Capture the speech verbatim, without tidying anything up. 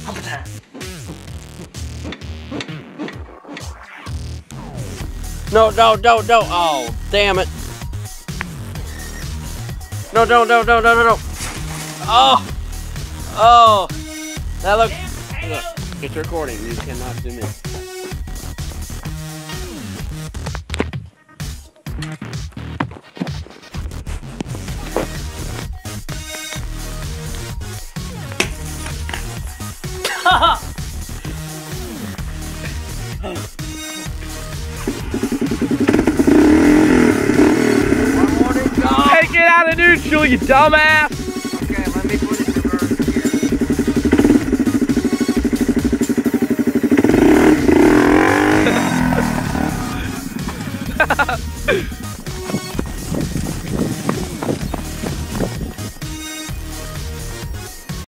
No, no, no, no. Oh, damn it. No, no, no, no, no, no, no. Oh, oh. That looks. Look, it's recording. You cannot zoom in. Take it out of neutral, you dumbass!